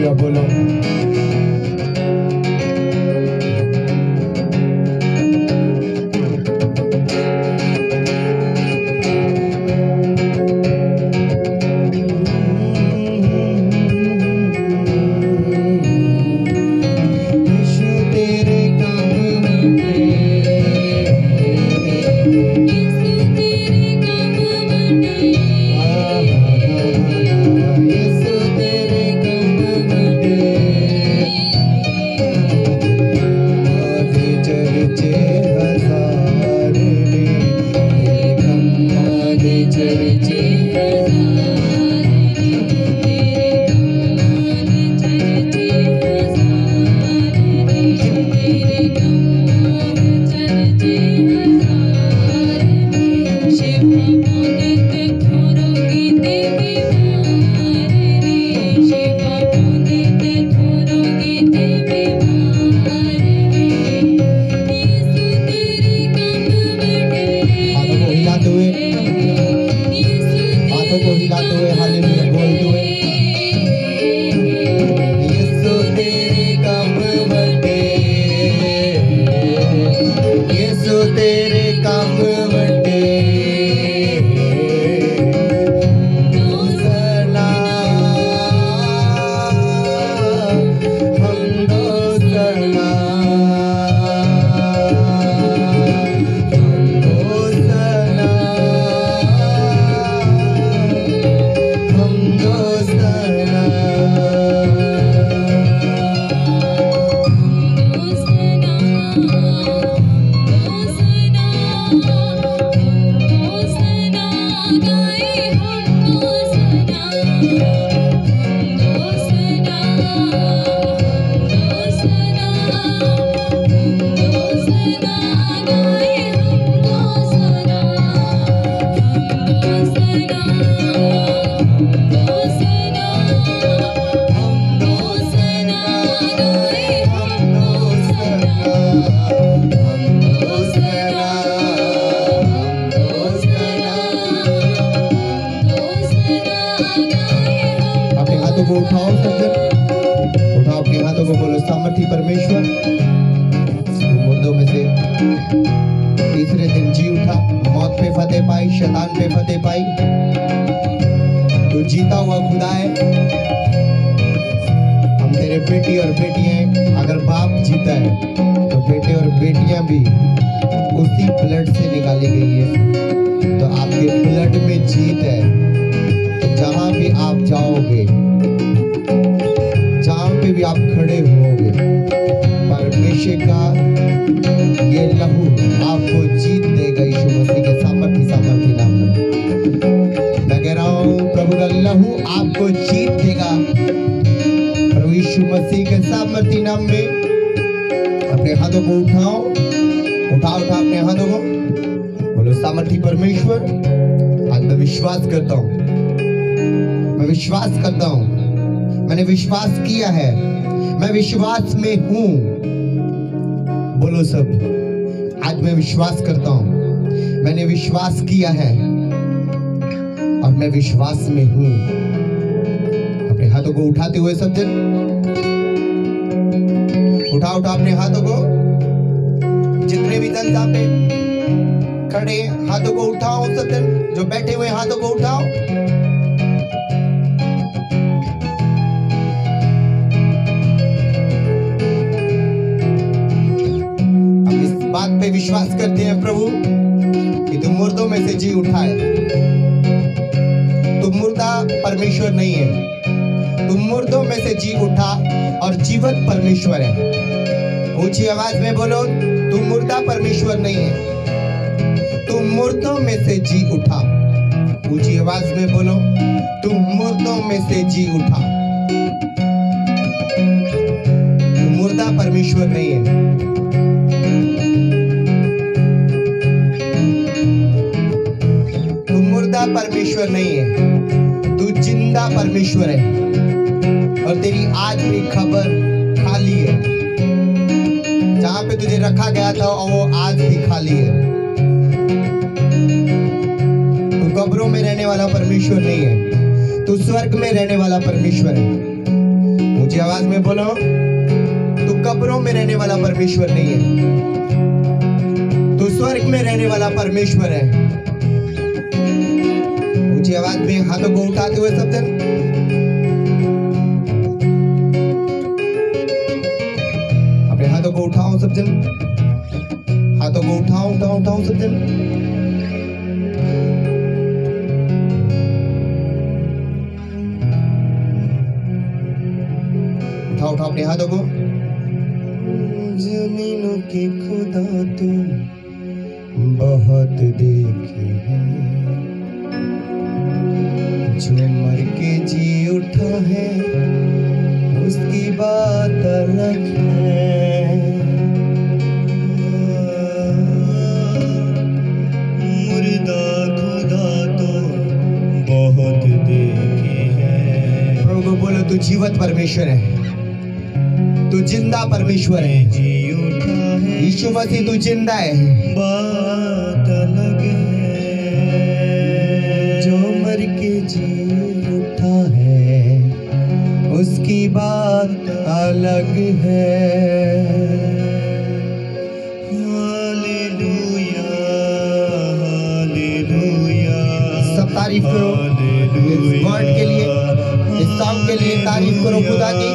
Hallelujah बोलो। उठाओ अपने हाथों को बोलो, सामर्थी परमेश्वर मुर्दों में से तीसरे दिन जी उठा, मौत पे फतेह पाई, शैतान पे फतेह पाई। तो जीता हुआ खुदा है। हम तेरे बेटी और बेटियां, अगर बाप जीता है तो बेटे और बेटियां भी उसी ब्लड से निकाली गई है। तो आपके ब्लड में जीत है। तो जहां भी आप जाओगे, जहां पे भी आप खड़े होगे, परमेश्वर का ये लहू आपको जीत देगा यीशु मसीह के सामर्थी नाम में। मैं कह रहा हूं प्रभु का लहू आपको जीत देगा प्रभु यीशु मसीह के सामर्थी नाम में। अपने हाथों को उठाओ अपने हाथों को, बोलो सामर्थी परमेश्वर, आज मैं विश्वास करता हूं, मैंने विश्वास किया है, मैं विश्वास में हूं। बोलो सब, आज मैं विश्वास करता हूं, मैंने विश्वास किया है और मैं विश्वास में हूं। अपने हाथों को उठाते हुए सब जन उठाओ अपने हाथों को, जितने भी जन यहाँ पे खड़े हाथों को उठाओ, सब जन जो बैठे हुए हाथों को उठाओ। बात पे विश्वास करते हैं प्रभु कि तुम मुर्दों में से जी उठाए। तुम मुर्दा परमेश्वर नहीं है, तुम मुर्दों में से जी उठा और जीवित परमेश्वर है। ऊंची आवाज में बोलो, तुम मुर्दा परमेश्वर नहीं है, तुम मुर्दों में से जी उठा। ऊंची आवाज में बोलो, तुम मुर्दों में से जी उठा। तुम मुर्दा परमेश्वर नहीं है, परमेश्वर नहीं है, तू जिंदा परमेश्वर है। और तेरी आज भी खबर खाली है, जहां पे तुझे रखा गया था वो आज भी खाली है। तू कब्रों में रहने वाला परमेश्वर नहीं है, तू स्वर्ग में रहने वाला परमेश्वर है। ऊंची आवाज में बोलो, तू कब्रों में रहने वाला परमेश्वर नहीं है, तू स्वर्ग में रहने वाला परमेश्वर है। ऊंची आवाज में हाथों को उठाते हुए सब जन अपने हाथों को उठाओ, सब जन हाथों को उठाओ उठाओ उठाओ सब जन। उठाओ उठाओ अपने हाथों को। जमीनों के खुदा तो बहुत देखे हैं, जो मर के जी उठा है उसकी बात अलग है। मुर्दा खुदा तो बहुत देखे हैं। प्रभु को बोलो, तू जीवित परमेश्वर है, तू जिंदा परमेश्वर है। जी उठा है यीशु मसीह, तू जिंदा है। बात अलग है, जो मर के जी उठा है उसकी बात अलग है। Hallelujah hallelujah. सब तारीफ करो इस वर्ड के लिए, इस सॉन्ग के लिए तारीफ करो खुदा की।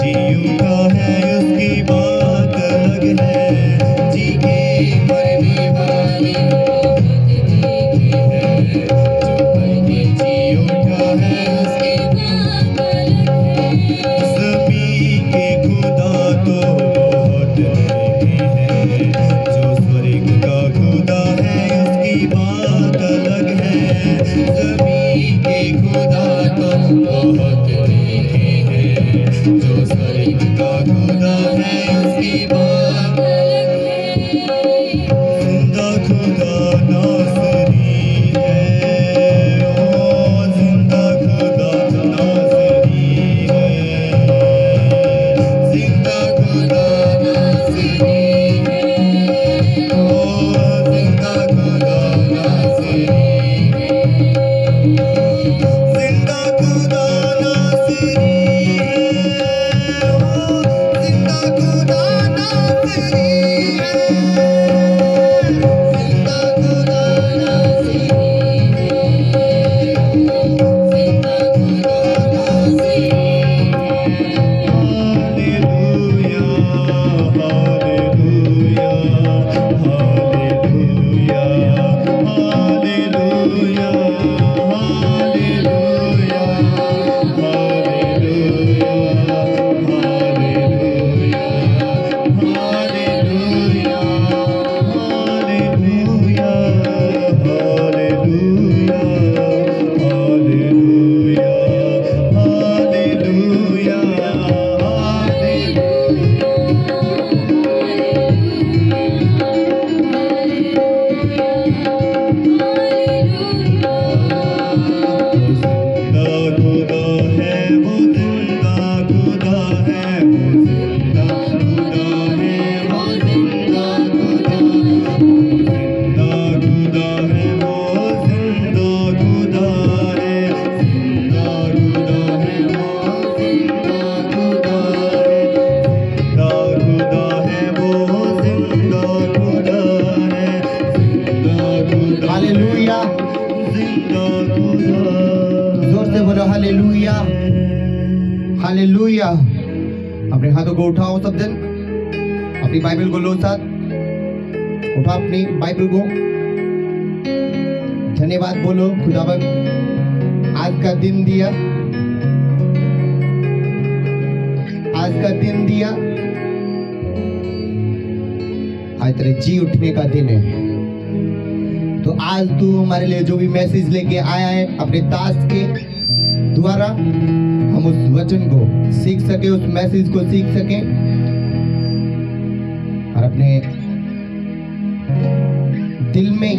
है उसकी बात अलग है, जी के मरने बोलो हालेलुया, हालेलुया। अपने हाथों को उठाओ सब जन, अपनी बाइबल को लो साथ, उठाओ अपनी बाइबल को, धन्यवाद बोलो खुदावन, आज का दिन दिया, आज का दिन दिया, आज तेरे जी उठने का दिन है। तो आज तू हमारे लिए जो भी मैसेज लेके आया है अपने दास के द्वारा, हम उस वचन को सीख सके, उस मैसेज को सीख सके और अपने दिल में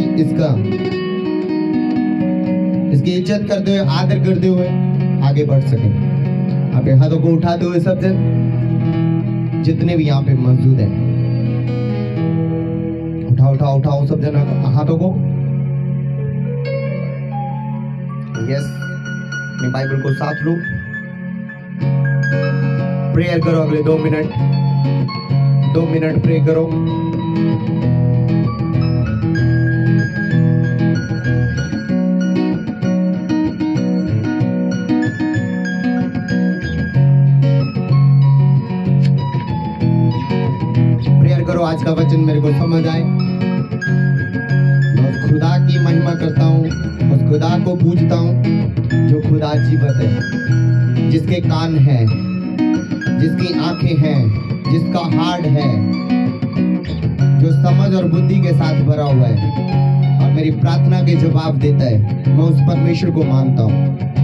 इसकी इज्जत करते हुए, आदर करते हुए आगे बढ़ सके। अपने हाथों को उठाते हुए सब जन जितने भी यहाँ पे मौजूद हैं, उठाओ उठाओ उठाओ सब जन हाथों को। यस, अपनी बाइबल को साथ लो, प्रेयर करो अगले 2 मिनट प्रे करो। प्रेयर करो, आज का वचन मेरे को समझ आए, मैं उस खुदा की महिमा करता हूँ, उस खुदा को पूजता हूँ जो खुदा जीवित है, जिसके कान हैं, जिसकी आंखें हैं, जिसका हार्ट है, जो समझ और बुद्धि के साथ भरा हुआ है और मेरी प्रार्थना के जवाब देता है। मैं उस परमेश्वर को मानता हूँ।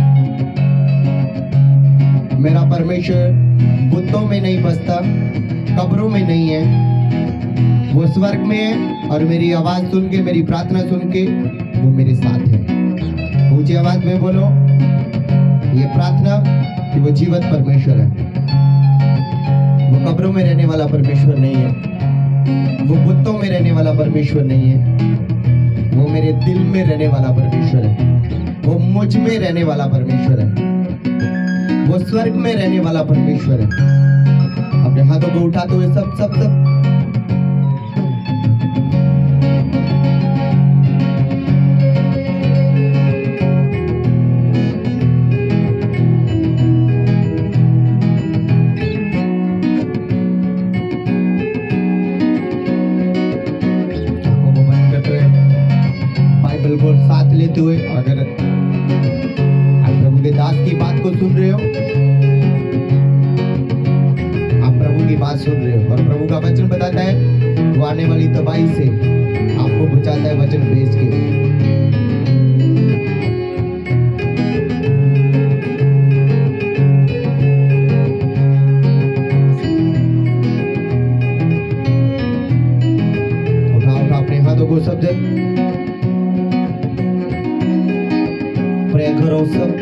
मेरा परमेश्वर बुतों में नहीं बसता, कब्रों में नहीं है, वो स्वर्ग में है और मेरी आवाज सुन के, मेरी प्रार्थना सुन के वो मेरे साथ है। ऊंची आवाज में बोलो ये प्रार्थना कि वो जीवित परमेश्वर है, वो कब्रों में रहने वाला परमेश्वर नहीं है, वो बुतों में रहने वाला परमेश्वर नहीं है, वो मेरे दिल में रहने वाला परमेश्वर है, वो मुझ में रहने वाला परमेश्वर है, वो स्वर्ग में रहने वाला परमेश्वर है। अपने हाथों को उठाते हुए सब सब सब साथ लेते हुए, अगर आप प्रभु के दास की बात को सुन रहे हो, आप प्रभु की बात सुन रहे हो और प्रभु का वचन बताता है वो आने वाली तबाही से आपको बचाता है वचन भेज के। उठा अपने हाथों को सब जन प्रे करो सब।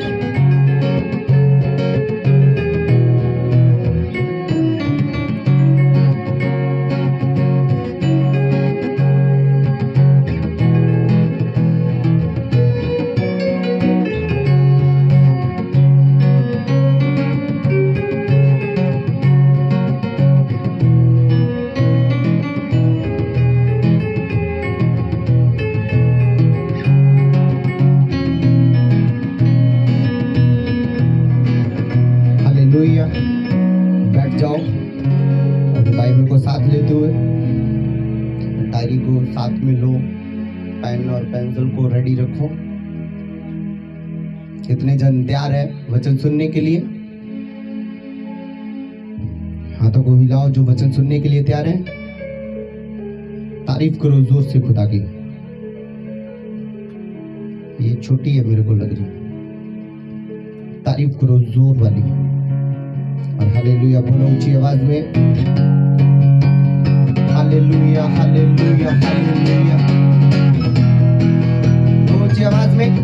बैठ जाओ और बाइबल को साथ लेते हुए, डायरी को साथ में लो, पेन और पेंसिल को रेडी रखो। कितने जन तैयार है वचन सुनने के लिए? हाथों को हिलाओ जो वचन सुनने के लिए तैयार है। तारीफ करो जोर से खुदा की। ये छोटी है मेरे को लग रही, तारीफ करो जोर वाली और हालेलुया बोलो ऊंची आवाज में। हालेलुया हालेलुया हालेलुया, ऊंची आवाज में।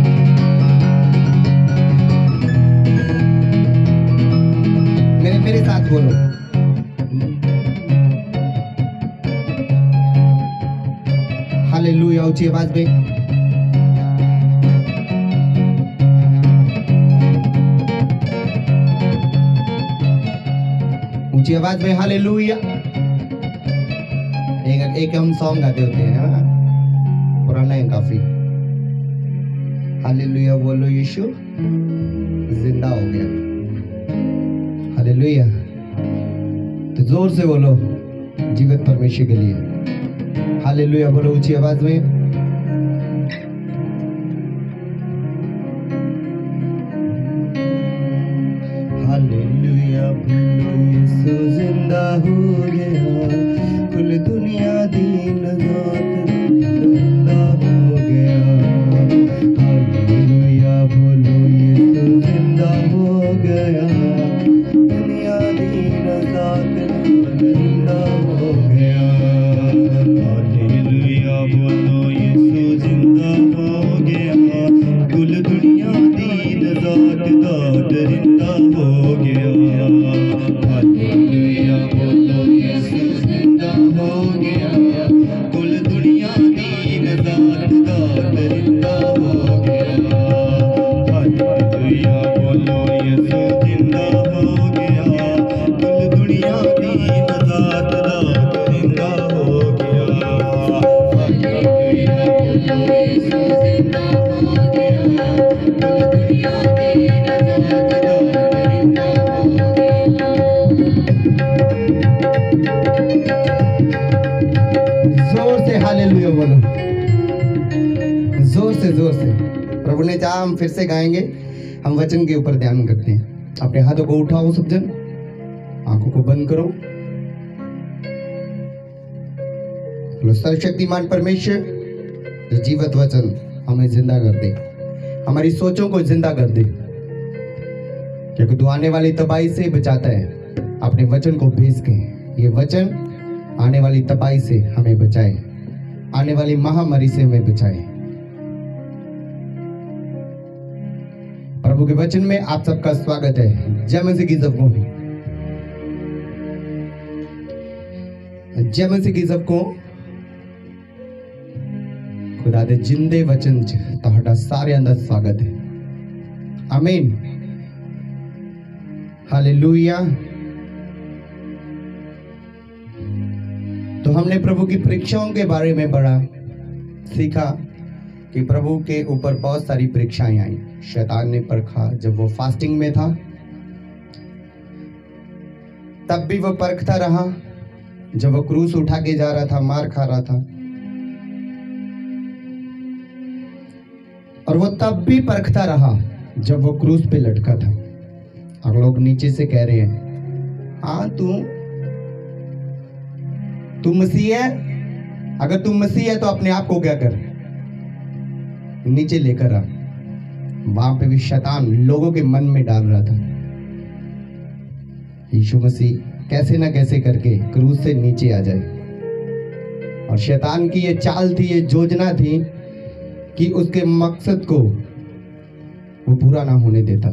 मेरे साथ बोलो हालेलुया ऊंची आवाज में। ऊंची आवाज में हालेलुया। एक हम सॉन्ग गाते होते हैं ना, पुराना है काफी। हालेलुया बोलो, यीशु जिंदा हो गया। हालेलुया। तो जोर से बोलो जीवित परमेश्वर के लिए हालेलुया बोलो ऊंची आवाज में। हालेलुया बोलो, यीशु जिंदा हो गया, कुल दुनिया दीन जात जिंदा हो गया। हालेलुया बोलो, यीशु जिंदा हो गया, दुनिया दीन जात जिंदा हो गया। हालेलुया बोलो, यीशु जिंदा हो गया, कुल दुनिया दीन जात जिंदा हो गया। हालेलुया बोलो, यीशु जिंदा हो गया, कुल दुनिया दीन जात जिंदा हो गया। हालेलुया बोलो, यीशु जिंदा हो गया, कुल दुनिया दीन जात जिंदा हो गया। हालेलुया बोलो, यीशु जिंदा हो गया, कुल दुनिया दीन जात जिंदा हो गया। जोर से हालेलुया बोलो, जोर से। प्रभु ने चाहा हम फिर से गाएंगे। हम वचन के ऊपर ध्यान करते हैं। अपने हाथों को उठाओ सब जन, आंखों को बंद करो। बोलो सर्वशक्तिमान परमेश्वर, जो जीवित वचन हमें जिंदा कर दे, हमारी सोचों को जिंदा कर दे, क्योंकि तू आने वाली तबाही से बचाता है। अपने वचन को भेज के ये वचन आने वाली तबाही से हमें बचाए, आने वाली महामारी से हमें बचाए। प्रभु के वचन में आप सबका स्वागत है। जय मसीह की सबको, जय मसीह की सबको। खुदा दे जिंदे वचन च तुहाडा सारिਆਂ ਦਾ स्वागत है। आमीन। हालेलुया। तो हमने प्रभु की परीक्षाओं के बारे में बड़ा सीखा कि प्रभु के ऊपर बहुत सारी परीक्षाएं आई। शैतान ने परखा जब वो फास्टिंग में था, तब भी वो परखता रहा। जब वो क्रूस उठा के जा रहा था, मार खा रहा था, और वो तब भी परखता रहा जब वो क्रूस पे लटका था। और लोग नीचे से कह रहे हैं, हाँ तू मसीह है, अगर तू मसीह है तो अपने आप को क्या कर, नीचे लेकर आ। वहां पे भी शैतान लोगों के मन में डाल रहा था यीशु मसीह कैसे ना कैसे करके क्रूस से नीचे आ जाए। और शैतान की ये चाल थी, ये योजना थी कि उसके मकसद को वो पूरा ना होने देता।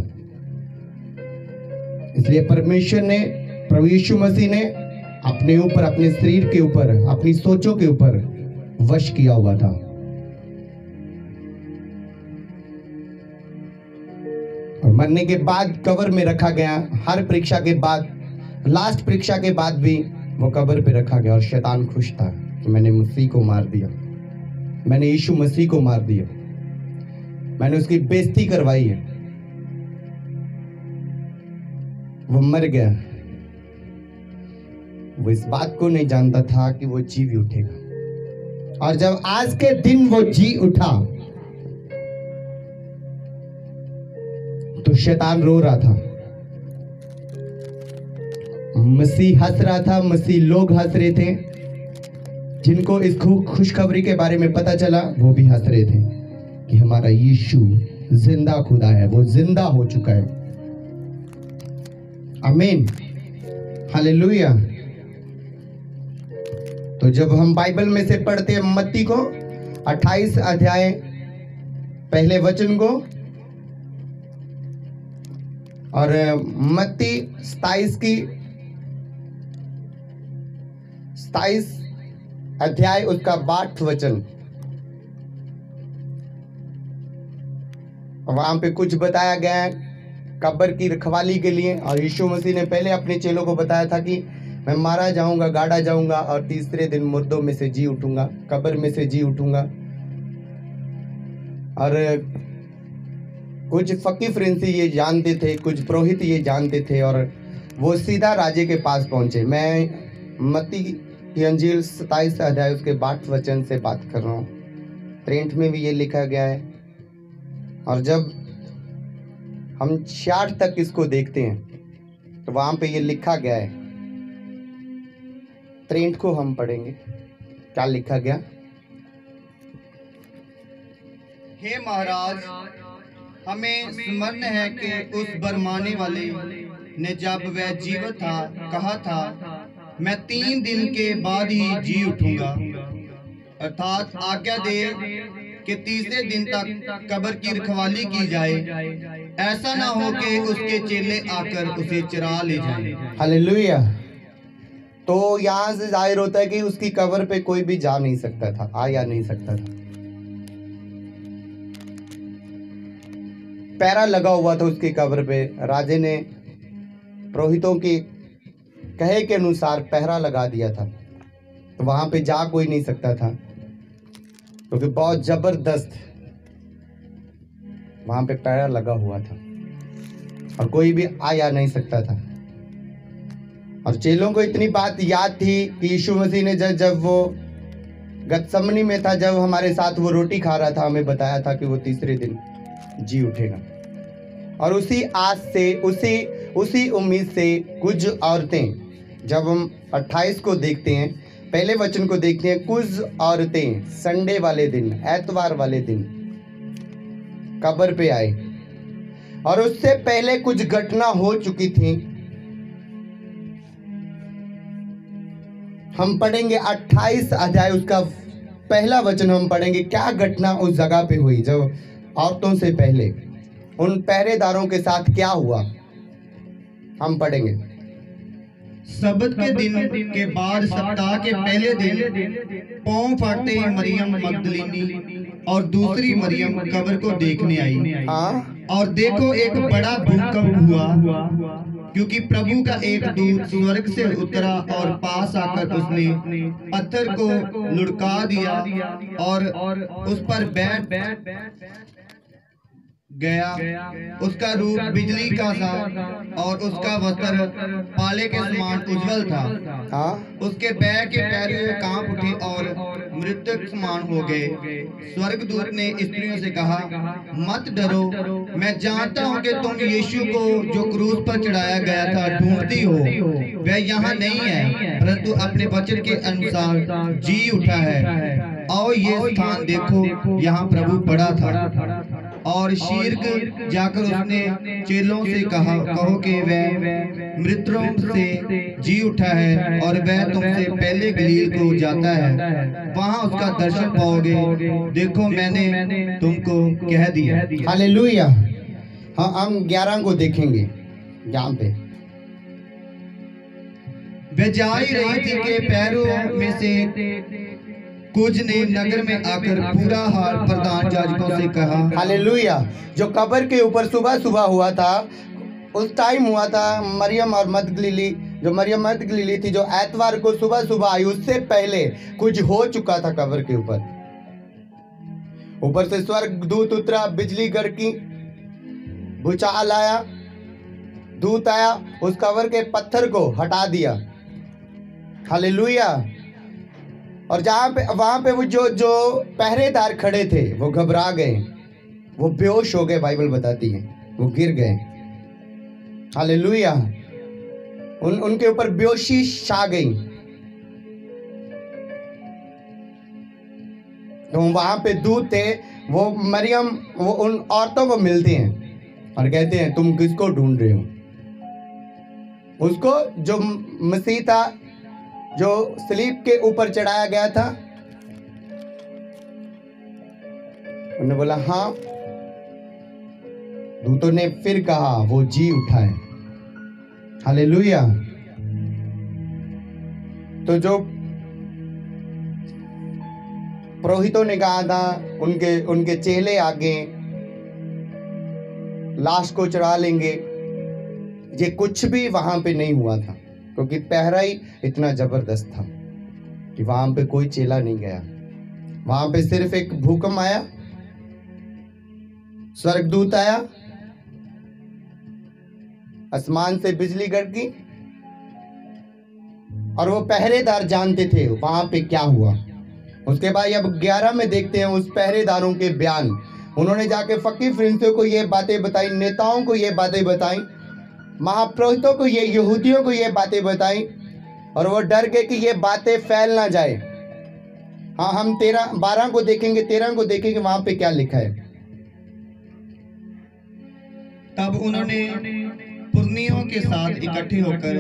इसलिए परमेश्वर ने, प्रभु यीशु मसीह ने अपने ऊपर, अपने शरीर के ऊपर, अपनी सोचों के ऊपर वश किया हुआ था। और मरने के बाद कब्र में रखा गया। हर परीक्षा के बाद, लास्ट परीक्षा के बाद भी वो कब्र पे रखा गया। और शैतान खुश था कि मैंने मसीह को मार दिया, मैंने यीशु मसीह को मार दिया, मैंने उसकी बेइज्जती करवाई है। वो मर गया। वो इस बात को नहीं जानता था कि वो जी भी उठेगा। और जब आज के दिन वो जी उठा तो शैतान रो रहा था, मसीह हंस रहा था, मसीह लोग हंस रहे थे। जिनको इस खुशखबरी के बारे में पता चला वो भी हंस रहे थे कि हमारा यीशु जिंदा खुदा है, वो जिंदा हो चुका है। आमीन। हालेलुया। तो जब हम बाइबल में से पढ़ते हैं मत्ती को 28 अध्याय पहले वचन को, और मत्ती 27 अध्याय उसका 8 वचन, वहां पे कुछ बताया गया है कब्र की रखवाली के लिए। और यीशु मसीह ने पहले अपने चेलों को बताया था कि मैं मारा जाऊंगा, गाड़ा जाऊंगा और तीसरे दिन मुर्दों में से जी उठूंगा, कब्र में से जी उठूंगा। और कुछ फकीर फ्रेंसी ये जानते थे, कुछ पुरोहित ये जानते थे, और वो सीधा राजे के पास पहुंचे। मैं मत्ती की अंजील 27 अध्याय उसके 22 वचन से बात कर रहा हूँ। 63 में भी ये लिखा गया है, और जब हम 66 तक इसको देखते हैं तो वहां पे ये लिखा गया है। 63 को हम पढ़ेंगे, क्या लिखा गया। हे महाराज, हमें स्मरण है कि उस बरमाने वाले ने जब वह जीवित था कहा था, मैं 3 दिन के बाद ही जी उठूंगा, अर्थात आज्ञा दे कि तीसरे दिन तक कब्र की रखवाली की जाए, ऐसा ना हो कि उसके चेले आकर उसे चुरा ले जाएं। हालेलुया। तो यहाँ से जाहिर होता है कि उसकी कब्र पे कोई भी जा नहीं सकता था, आ नहीं सकता था। पैरा लगा हुआ था उसकी कब्र पे। राजे ने पुरोहितों के कहे के अनुसार पहरा लगा दिया था, तो वहां पे जा कोई नहीं सकता था, क्योंकि बहुत जबरदस्त वहां पे पहरा लगा हुआ था और कोई भी आ नहीं सकता था। और चेलों को इतनी बात याद थी कि यीशु मसीह ने जब वो गतसमनी में था, जब हमारे साथ वो रोटी खा रहा था, हमें बताया था कि वो तीसरे दिन जी उठेगा। और उसी आस से, उसी उम्मीद से कुछ औरतें, जब हम 28 को देखते हैं, पहले वचन को देखते हैं, कुछ औरतें संडे वाले दिन, एतवार वाले दिन कब्र पे आए, और उससे पहले कुछ घटना हो चुकी थी। हम पढ़ेंगे 28 अध्याय, उसका पहला वचन हम पढ़ेंगे। क्या घटना उस जगह पे हुई जब औरतों से पहले उन पहरेदारों के साथ क्या हुआ, हम पढ़ेंगे। सबत के दिन के बाद सप्ताह के पहले दिन पांव फाड़ते ही मरियम मगदलीनी और दूसरी मरियम कब्र को देखने आई। हाँ, और देखो एक बड़ा भूकंप हुआ, क्योंकि प्रभु का एक दूत स्वर्ग से उतरा और पास आकर उसने पत्थर को लुढ़का दिया और उस पर बैठ गया। उसका रूप बिजली का था और उसका वस्त्र पाले के समान उज्जवल था। हाँ, उसके पैर के पैर कांप उठे और मृतक समान हो गए। स्वर्गदूत ने स्त्रियों से कहा, मत डरो, मैं जानता हूँ कि तुम यीशु को जो क्रूस पर चढ़ाया गया था ढूंढती हो। वह यहाँ नहीं है, परंतु अपने वचन के अनुसार जी उठा है। और ये स्थान देखो, यहाँ प्रभु पड़ा था। और शीर्क जाकर उसने चेलों से कहो कि वह मृतों से जी उठा है और वह तुमसे पहले गलील को जाता है, वहां उसका दर्शन पाओगे। देखो मैंने तुमको कह दिया। हालेलुया। हाँ, हम 11 को देखेंगे यहाँ पे। वह जा ही रही थी कि पैरों में से कुछ ने नगर में आकर पूरा हाल प्रधान याजकों से कहा। हालेलुया। जो कब्र के ऊपर सुबह सुबह हुआ था, उस टाइम हुआ था मरियम और मगदलीनी, जो मरियम मगदलीनी थी, जो एतवार को सुबह सुबह आई, उससे पहले कुछ हो चुका था कब्र के ऊपर। ऊपर से स्वर्गदूत उतरा, बिजली गड़की, भूचाल आया, दूत आया, उस कब्र के पत्थर को हटा दिया। हालेलुया। और वहां पे वो जो पहरेदार खड़े थे वो घबरा गए, वो बेहोश हो गए, बाइबल बताती है, वो गिर गए। हालेलुया। उनके ऊपर बेहोशी छा गई। तो वहां पे दूत थे, वो मरियम, वो उन औरतों को मिलते हैं और कहते हैं, तुम किसको ढूंढ रहे हो? उसको जो मसीह था, जो सलीब के ऊपर चढ़ाया गया था। उन्होंने बोला हाँ। दूतों ने फिर कहा, वो जी उठा है। हालेलुया। तो जो पुरोहितों ने कहा था, उनके चेले आगे लाश को चढ़ा लेंगे, ये कुछ भी वहां पे नहीं हुआ था, क्योंकि पहरा ही इतना जबरदस्त था कि वहां पे कोई चेला नहीं गया। वहां पे सिर्फ एक भूकंप आया, स्वर्गदूत आया, आसमान से बिजली गड़की, और वो पहरेदार जानते थे वहां पे क्या हुआ। उसके बाद अब 11 में देखते हैं उस पहरेदारों के बयान। उन्होंने जाके फकीर फरिश्तों को ये बातें बताई, नेताओं को ये बातें बताई, महापुरोहितों को, ये यहूदियों को ये बातें बताई, और वो डर गए कि ये बातें फैल ना जाए। हाँ, हम 12 को देखेंगे, 13 को देखेंगे, वहां पे क्या लिखा है। तब उन्होंने पुरनियों के साथ इकट्ठे होकर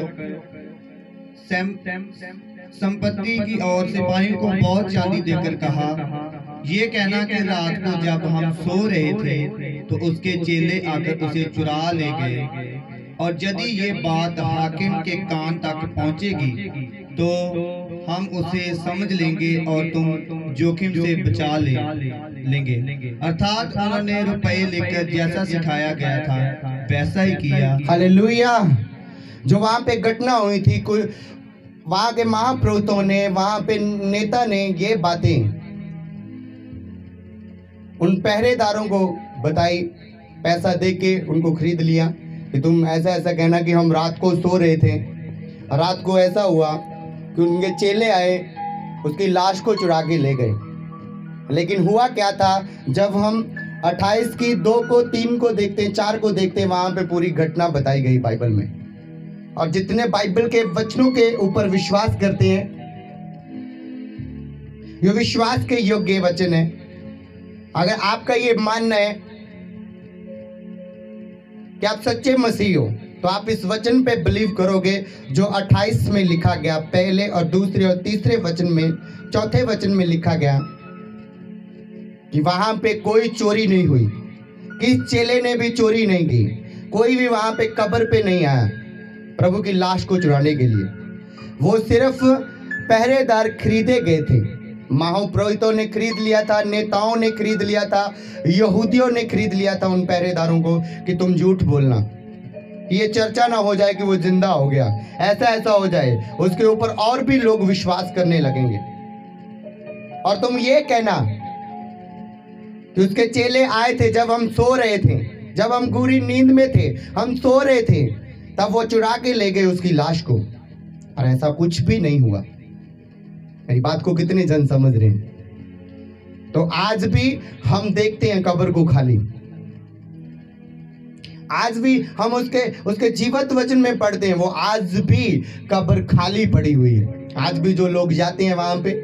संपत्ति की और सिपाहियों को बहुत चांदी देकर कहा, ये कहना कि रात को जब हम सो रहे थे तो उसके चेले आकर उसे चुरा ले गए, और यदि ये बात हाकिम के कान तक पहुंचेगी तो हम उसे समझ लेंगे और तुम जोखिम से बचा लेंगे। अर्थात उन्होंने रुपए लेकर जैसा सिखाया गया था वैसा ही किया। हालेलुया। जो वहां पे घटना हुई थी, वहां के महापुरोहितों ने, वहां पे नेता ने ये बातें उन पहरेदारों को बताई, पैसा दे के उनको खरीद लिया कि तुम ऐसा ऐसा कहना कि हम रात को सो रहे थे। रात को ऐसा हुआ कि उनके चेले आए, उसकी लाश को चुरा के ले गए। लेकिन हुआ क्या था, जब हम 28 की 2 को 3 को देखते हैं, 4 को देखते हैं, वहां पे पूरी घटना बताई गई बाइबल में। और जितने बाइबल के वचनों के ऊपर विश्वास करते हैं, ये विश्वास के योग्य वचन है। अगर आपका ये मानना है कि आप सच्चे मसीह हो, तो आप इस वचन पे बिलीव करोगे जो 28 में लिखा गया, पहले और दूसरे और तीसरे वचन में, चौथे वचन में लिखा गया कि वहां पे कोई चोरी नहीं हुई, किस चेले ने भी चोरी नहीं की, कोई भी वहां पे कब्र पे नहीं आया प्रभु की लाश को चुराने के लिए। वो सिर्फ पहरेदार खरीदे गए थे। महापुरोहितों ने खरीद लिया था, नेताओं ने खरीद लिया था, यहूदियों ने खरीद लिया था उन पहरेदारों को कि तुम झूठ बोलना, ये चर्चा ना हो जाए कि वो जिंदा हो गया, ऐसा ऐसा हो जाए, उसके ऊपर और भी लोग विश्वास करने लगेंगे। और तुम ये कहना कि उसके चेले आए थे जब हम सो रहे थे, जब हम गूढ़ी नींद में थे, हम सो रहे थे, तब वो चुरा के ले गए उसकी लाश को, और ऐसा कुछ भी नहीं हुआ। मेरी बात को कितने जन समझ रहे हैं? तो आज भी हम देखते हैं कब्र को खाली, आज भी हम उसके जीवित वचन में पढ़ते हैं, वो आज भी कब्र खाली पड़ी हुई है। आज भी जो लोग जाते हैं वहां पे,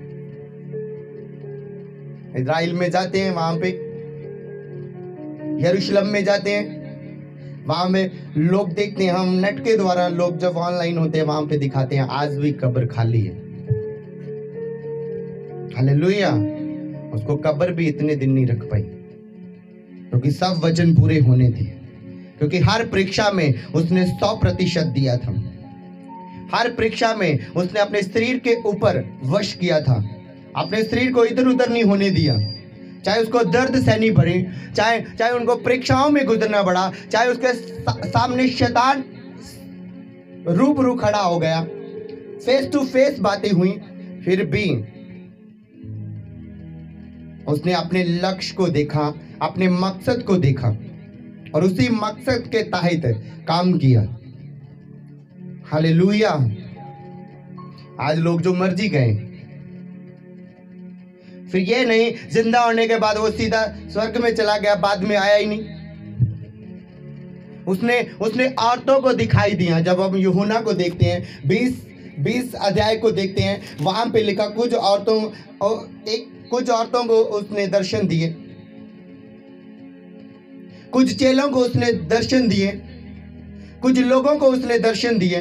इजराइल में जाते हैं, वहां पे यरूशलेम में जाते हैं, वहां में लोग देखते हैं, हम नेट के द्वारा लोग जब ऑनलाइन होते हैं वहां पे दिखाते हैं, आज भी कब्र खाली है। हालेलुया। उसको कब्र भी इतने दिन नहीं रख पाई क्योंकि सब वचन पूरे होने थे, क्योंकि हर परीक्षा में उसने 100% दिया था। हर परीक्षा में उसने अपने शरीर के ऊपर वश किया था, अपने शरीर को इधर उधर नहीं होने दिया, चाहे उसको दर्द सहनी पड़े, चाहे उनको परीक्षाओं में गुजरना पड़ा, चाहे उसके सामने शैतान रूबरू खड़ा हो गया, फेस टू फेस बातें हुई, फिर भी उसने अपने लक्ष्य को देखा, अपने मकसद को देखा और उसी मकसद के तहत काम किया। हालेलुया। आज लोग जो मर्जी गए, फिर ये नहीं जिंदा होने के बाद वो सीधा स्वर्ग में चला गया, बाद में आया ही नहीं। उसने औरतों को दिखाई दिया। जब हम यूहन्ना को देखते हैं, 20 अध्याय को देखते हैं, वहां पे लिखा कुछ औरतों को उसने दर्शन दिए, कुछ चेलों को उसने दर्शन दिए, कुछ लोगों को उसने दर्शन दिए।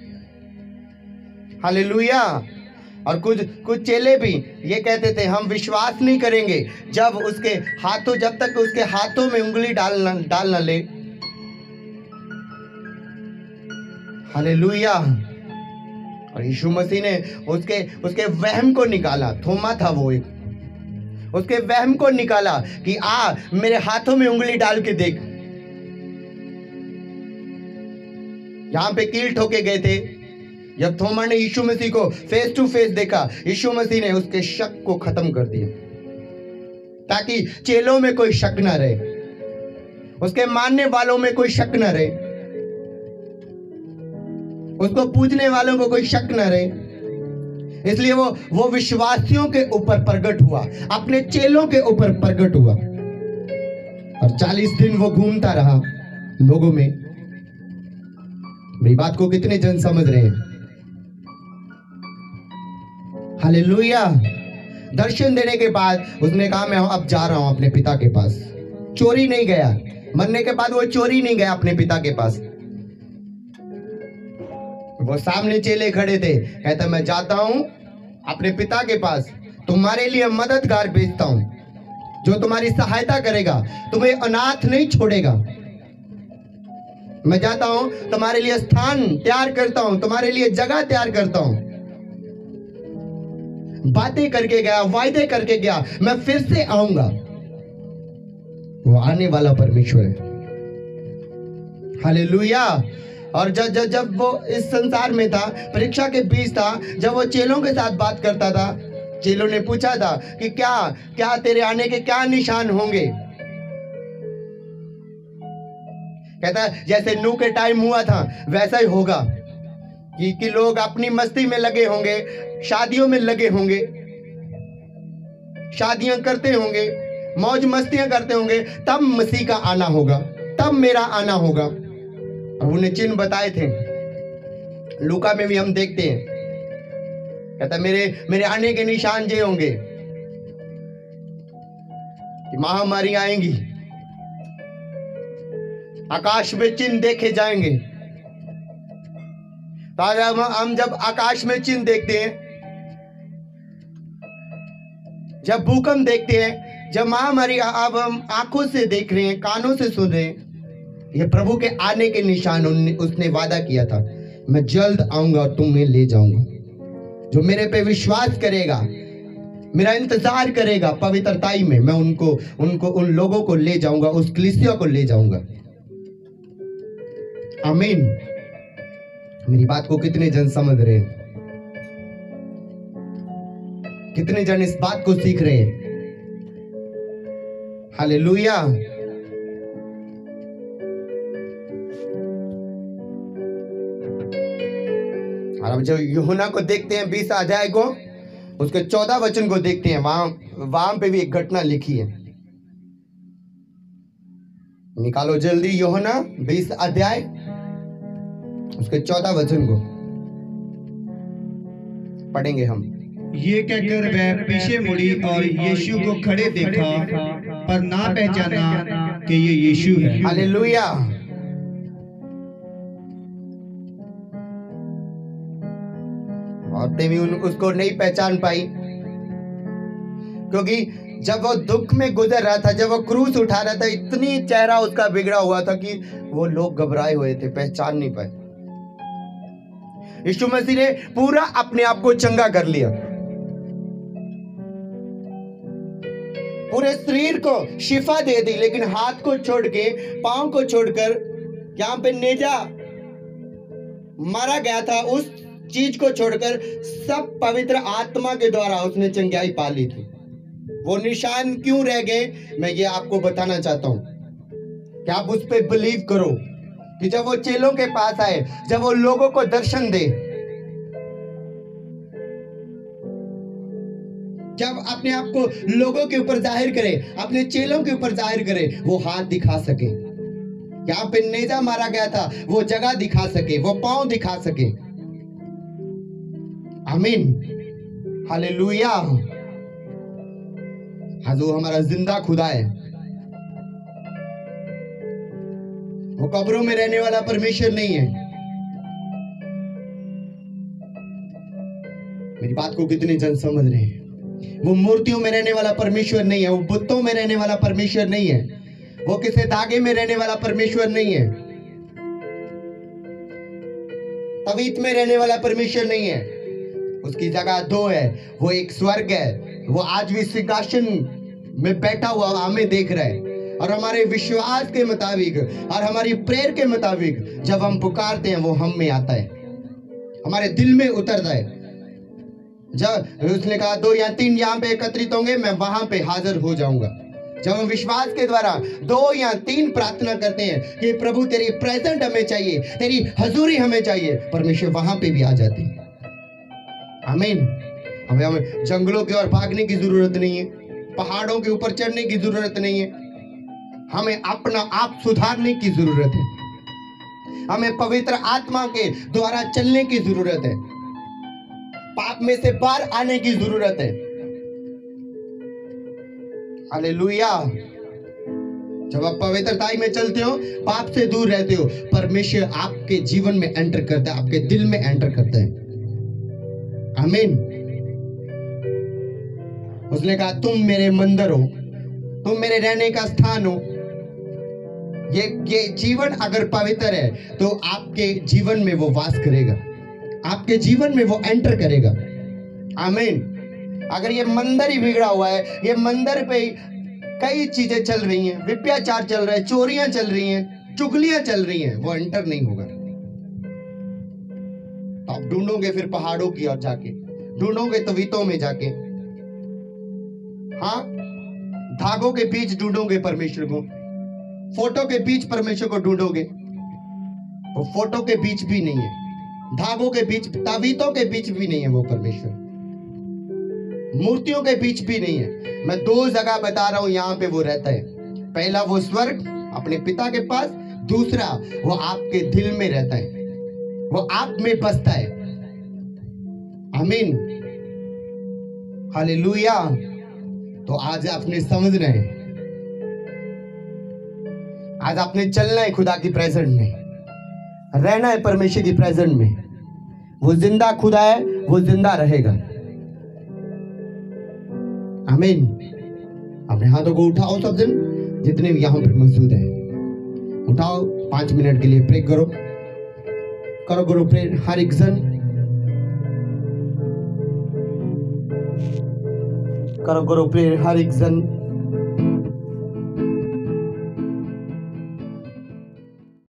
हालेलुया। और कुछ चेले भी ये कहते थे हम विश्वास नहीं करेंगे जब तक उसके हाथों में उंगली डाल न ले। हालेलुया। और यीशु मसीह ने उसके वहम को निकाला। थोमा था वो, एक उसके वहम को निकाला कि मेरे हाथों में उंगली डाल के देख। यहां पे कील ठोके गए थे। जब थोमा ने यीशु मसीह को फेस टू फेस देखा, यीशु मसीह ने उसके शक को खत्म कर दिया ताकि चेलों में कोई शक ना रहे। उसके मानने वालों में कोई शक न रहे, उसको पूजने वालों को कोई शक न रहे। इसलिए वो विश्वासियों के ऊपर प्रकट हुआ, अपने चेलों के ऊपर प्रकट हुआ, और 40 दिन वो घूमता रहा लोगों में। मेरी बात को कितने जन समझ रहे हैं? हालेलुया। दर्शन देने के बाद उसने कहा मैं अब जा रहा हूं अपने पिता के पास। चोरी नहीं गया, मरने के बाद वो चोरी नहीं गया अपने पिता के पास। वो सामने चेले खड़े थे, कहता मैं जाता हूं अपने पिता के पास, तुम्हारे लिए मददगार भेजता हूं जो तुम्हारी सहायता करेगा, तुम्हें अनाथ नहीं छोड़ेगा। मैं जाता हूं, तुम्हारे लिए स्थान तैयार करता हूं, तुम्हारे लिए जगह तैयार करता हूं। बातें करके गया, वायदे करके गया, मैं फिर से आऊंगा। वो आने वाला परमेश्वर है। हालेलुया। और जब वो इस संसार में था, परीक्षा के बीच था, जब वो चेलों के साथ बात करता था, चेलों ने पूछा था कि क्या तेरे आने के क्या निशान होंगे। कहता जैसे नूह के टाइम हुआ था वैसा ही होगा कि लोग अपनी मस्ती में लगे होंगे, शादियों में लगे होंगे, शादियां करते होंगे, मौज मस्तियां करते होंगे, तब मसीह का आना होगा, तब मेरा आना होगा। और उन्हें चिन्ह बताए थे। लूका में भी हम देखते हैं, कहता मेरे आने के निशान ये होंगे कि महामारी आएंगी, आकाश में चिन्ह देखे जाएंगे। तो हम जब आकाश में चिन्ह देखते हैं, जब भूकंप देखते हैं, जब महामारी अब हम आंखों से देख रहे हैं, कानों से सुन रहे हैं, ये प्रभु के आने के निशान। उसने वादा किया था मैं जल्द आऊंगा और तुम्हें ले जाऊंगा। जो मेरे पे विश्वास करेगा, मेरा इंतजार करेगा पवित्रताई में, मैं उनको उन लोगों को ले जाऊंगा, उस कलीसिया को ले जाऊंगा। आमीन। मेरी बात को कितने जन समझ रहे हैं? कितने जन इस बात को सीख रहे हैं? हालेलुया। और अब जब यूहन्ना को देखते हैं 20 अध्याय को, उसके 14 वचन को देखते हैं, वहां पे भी एक घटना लिखी है। निकालो जल्दी यूहन्ना 20 अध्याय उसके 14 वचन को पढ़ेंगे हम। ये कहकर वह पीछे मुड़ी और यीशु को खड़े देखा, पर ना पहचाना कि ये यीशु है। हालेलुया। औरतें भी उसको नहीं पहचान पाई, क्योंकि जब वो दुख में गुजर रहा था, जब वो क्रूस उठा रहा था, इतनी चेहरा उसका बिगड़ा हुआ था कि वो लोग घबराए हुए थे, पहचान नहीं पाए। यीशु मसीह ने पूरा अपने आप को चंगा कर लिया, पूरे शरीर को शिफा दे दी, लेकिन हाथ को छोड़ के, पांव को छोड़कर, यहाँ पे नेजा मारा गया था उस चीज को छोड़कर सब पवित्र आत्मा के द्वारा उसने चंगाई पा ली थी। वो निशान क्यों रह गए, मैं ये आपको बताना चाहता हूं कि आप उस पर बिलीव करो कि जब वो चेलों के पास आए, जब वो लोगों को दर्शन दे, जब अपने आप को लोगों के ऊपर जाहिर करे, अपने चेलों के ऊपर जाहिर करे, वो हाथ दिखा सके, यहाँ पे नेजा मारा गया था वो जगह दिखा सके, वो पांव दिखा सके। आमीन। हालेलुया। हाँ, जो हमारा जिंदा खुदा है, वो कब्रों में रहने वाला परमेश्वर नहीं है। मेरी बात को कितने जन समझ रहे हैं? वो मूर्तियों में रहने वाला परमेश्वर नहीं है, वो बुतों में रहने वाला परमेश्वर नहीं है, वो किसी धागे में रहने वाला परमेश्वर नहीं है, तवीत में रहने वाला परमेश्वर नहीं है। उसकी जगह दो है, वो एक स्वर्ग है, वो आज भी सिंहासन में बैठा हुआ हमें देख रहा है। और हमारे विश्वास के मुताबिक और हमारी प्रेयर के मुताबिक जब हम पुकारते हैं, वो हम में आता है, हमारे दिल में उतरता है। जब उसने कहा 2 या 3 यहाँ पे एकत्रित होंगे, मैं वहां पे हाजिर हो जाऊंगा। जब हम विश्वास के द्वारा 2 या 3 प्रार्थना करते हैं कि प्रभु तेरी प्रेजेंट हमें चाहिए, तेरी हजूरी हमें चाहिए, परमेश्वर वहां पे भी आ जाते हैं। आमीन। हमें जंगलों की ओर भागने की जरूरत नहीं है, पहाड़ों के ऊपर चढ़ने की जरूरत नहीं है, हमें अपना आप सुधारने की जरूरत है, हमें पवित्र आत्मा के द्वारा चलने की जरूरत है, पाप में से बाहर आने की जरूरत है। हालेलुया। जब आप पवित्रताई में चलते हो, पाप से दूर रहते हो, परमेश्वर आपके जीवन में एंटर करता है, आपके दिल में एंटर करता है। आमीन। उसने कहा तुम मेरे मंदिर हो, तुम मेरे रहने का स्थान हो। ये जीवन अगर पवित्र है तो आपके जीवन में वो वास करेगा, आपके जीवन में वो एंटर करेगा। आमीन। अगर ये मंदिर ही बिगड़ा हुआ है, ये मंदिर पे कई चीजें चल रही हैं, व्यभिचार चल रहा है, चोरियां चल रही हैं, चुगलियां चल रही हैं, वो एंटर नहीं होगा। तो आप ढूंढोगे फिर पहाड़ों की ओर जाके, ढूंढोगे तवीतों में जाके, हाँ, धागों के बीच ढूंढोगे परमेश्वर को, फोटो के बीच परमेश्वर को ढूंढोगे। वो फोटो के बीच भी नहीं है, धागों के बीच, तवीतों के बीच भी नहीं है वो परमेश्वर, मूर्तियों के बीच भी नहीं है। मैं 2 जगह बता रहा हूं यहां पे वो रहता है। पहला वो स्वर्ग अपने पिता के पास, दूसरा वो आपके दिल में रहता है, वो आप में बसता है। आमीन। हालेलुया। तो आज आपने समझना है, आज आपने चलना है खुदा की प्रेजेंट में, रहना है परमेश्वर की प्रेजेंट में। वो जिंदा खुदा है, वो जिंदा रहेगा। आमीन। अपने हाथों को उठाओ, सब जन जितने भी यहां पर मौजूद हैं, उठाओ, 5 मिनट के लिए प्रे करो, करो प्रे। हर एक जन करो प्रे, हर एक जन